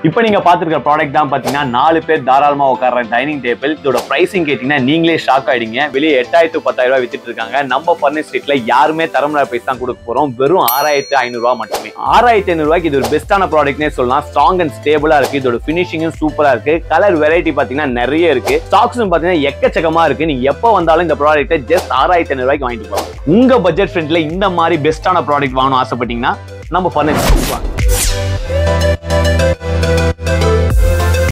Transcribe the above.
இப்போ நீங்க பாத்துக்கிற ப்ராடக்ட் தான் பாத்தீங்கன்னா 4 பேர் தாராளமா உட்கார்ற டைனிங் டேபிள். இதோட பிரைசிங் கேட்டீங்கன்னா நீங்களே ஷாக் ஆயிடுங்க. வெளியே 8000 to 10000 ரூபாய் வித்துட்டு இருக்காங்க. நம்ம ஃபர்னிச்சர் ஸ்ட்ரீட்ல யாருமே தரமுள்ள பிரைஸ் தான் கொடுக்க போறோம். வெறும் 6500 ரூபாய் மட்டுமே. 6500 ரூபாய்க்கு இது ஒரு பெஸ்டான ப்ராடக்ட்னே சொல்லலாம். ஸ்ட்ராங் அண்ட் ஸ்டேபிளா இருக்கு. இதோட ஃபினிஷிங்கும் சூப்பரா இருக்கு. கலர் வெரைட்டி பாத்தீங்கன்னா நிறைய இருக்கு. ஸ்டாக்ஸும் பாத்தீங்கன்னா எக்கச்சக்கமா இருக்கு. நீங்க எப்ப வந்தாலும் இந்த ப்ராடக்ட்டை ஜஸ்ட் 6500 ரூபாய்க்கு வாங்கிட்டு போகலாம். உங்க பட்ஜெட் ஃப்ரெண்ட்ல இந்த மாதிரி பெஸ்டான ப்ராடக்ட் வாங்கணும் ஆசைப்பட்டீங்கன்னா நம்ம ஃபர்னிச்சர்